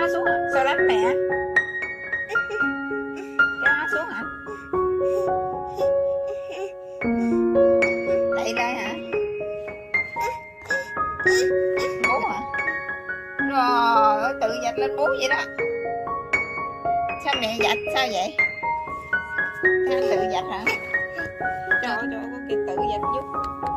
áo xuống hả? Sao đánh mẹ? Kéo áo xuống hả? Đẩy đây hả? Bố hả? Rồi tự dạch lên bố vậy đó. Sao mẹ dạch sao vậy? Sao tự dạch hả? Trời ơi, có kìa tự dạch giúp.